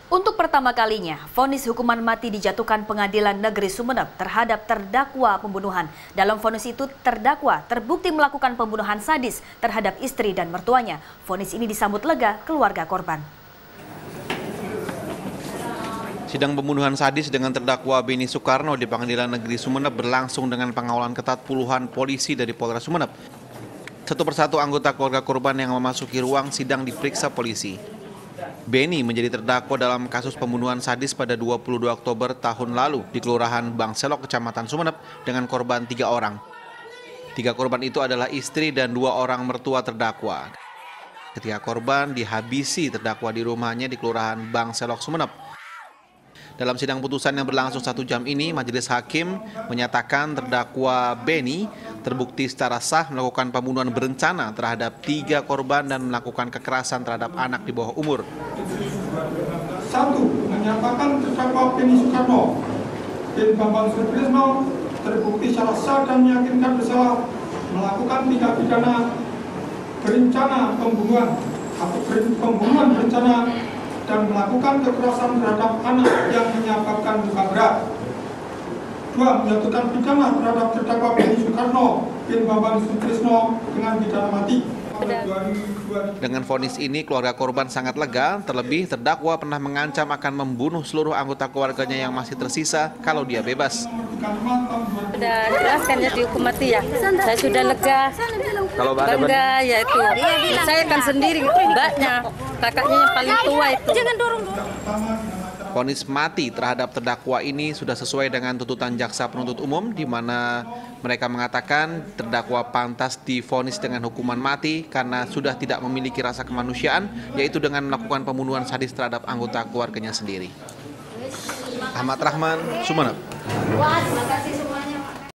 Untuk pertama kalinya, vonis hukuman mati dijatuhkan Pengadilan Negeri Sumeneb terhadap terdakwa pembunuhan. Dalam vonis itu, terdakwa terbukti melakukan pembunuhan sadis terhadap istri dan mertuanya. Vonis ini disambut lega keluarga korban. Sidang pembunuhan sadis dengan terdakwa Beni Soekarno di Pengadilan Negeri Sumeneb berlangsung dengan pengawalan ketat puluhan polisi dari Polres Sumeneb. Satu persatu anggota keluarga korban yang memasuki ruang sidang diperiksa polisi. Beni menjadi terdakwa dalam kasus pembunuhan sadis pada 22 Oktober tahun lalu di Kelurahan Bangselok, Kecamatan Sumeneb dengan korban 3 orang. 3 korban itu adalah istri dan 2 orang mertua terdakwa. Ketika korban dihabisi terdakwa di rumahnya di Kelurahan Bangselok, Sumeneb. Dalam sidang putusan yang berlangsung 1 jam ini, majelis hakim menyatakan terdakwa Beni terbukti secara sah melakukan pembunuhan berencana terhadap 3 korban dan melakukan kekerasan terhadap anak di bawah umur. 1. Menyatakan terdakwa Beni Soekarno bin Bambang Sutrisno terbukti secara sah dan meyakinkan bersalah melakukan tindak pidana berencana pembunuhan atau pembunuhan berencana dan melakukan kekerasan terhadap anak yang menyebabkan luka berat. 2. Menjatuhkan pidana terhadap terdakwa Beni Soekarno bin Bambang Sutrisno dengan pidana mati. Dengan vonis ini, keluarga korban sangat lega, terlebih terdakwa pernah mengancam akan membunuh seluruh anggota keluarganya yang masih tersisa kalau dia bebas. Sudah jelaskan ya dihukum mati ya, saya sudah lega, bangga ya itu. Saya kan sendiri, mbaknya, kakaknya yang paling tua itu. Jangan dorong. Vonis mati terhadap terdakwa ini sudah sesuai dengan tuntutan jaksa penuntut umum, di mana mereka mengatakan terdakwa pantas divonis dengan hukuman mati karena sudah tidak memiliki rasa kemanusiaan, yaitu dengan melakukan pembunuhan sadis terhadap anggota keluarganya sendiri. Ahmad Rahman, Sumeneb.